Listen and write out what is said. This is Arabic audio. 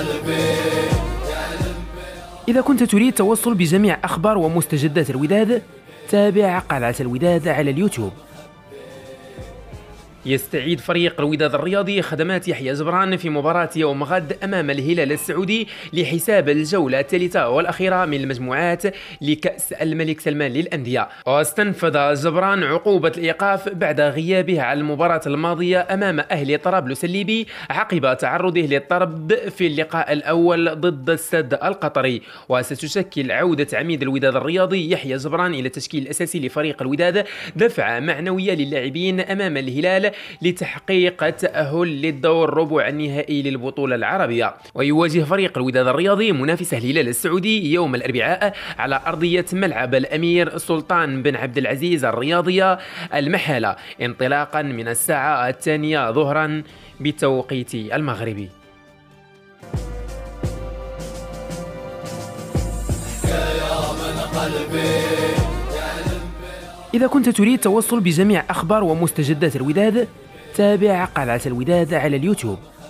إذا كنت تريد التوصل بجميع أخبار ومستجدات الوداد، تابع قلعة الوداد على اليوتيوب. يستعيد فريق الوداد الرياضي خدمات يحيى جبران في مباراة يوم غد أمام الهلال السعودي لحساب الجولة الثالثة والأخيرة من المجموعات لكأس الملك سلمان للأندية. واستنفذ جبران عقوبة الإيقاف بعد غيابه عن المباراة الماضية أمام أهلي طرابلس الليبي عقب تعرضه للطرد في اللقاء الأول ضد السد القطري. وستشكل عودة عميد الوداد الرياضي يحيى جبران إلى التشكيل الأساسي لفريق الوداد دفعة معنوية للاعبين أمام الهلال لتحقيق التأهل للدور ربع النهائي للبطولة العربية. ويواجه فريق الوداد الرياضي منافسه الهلال السعودي يوم الأربعاء على أرضية ملعب الأمير سلطان بن عبد العزيز الرياضية المحالة انطلاقا من الساعة 2 ظهرا بالتوقيت المغربي. إذا كنت تريد التوصل بجميع أخبار ومستجدات الوداد، تابع قلعة الوداد على اليوتيوب.